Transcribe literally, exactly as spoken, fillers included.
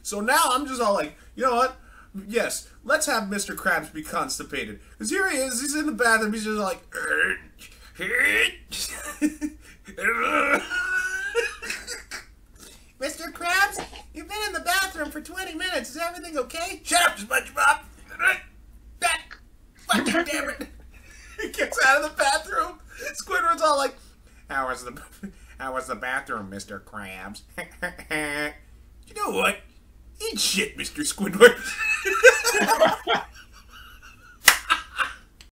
So now I'm just all like, you know what? Yes, let's have Mister Krabs be constipated. Because here he is, he's in the bathroom, he's just like... Mister Krabs, you've been in the bathroom for twenty minutes. Is everything okay? Shut up, SpongeBob! That fucking damn it! He gets out of the bathroom. Squidward's all like, "How was the, how was the bathroom, Mister Krabs?" You know what? Eat shit, Mister Squidward.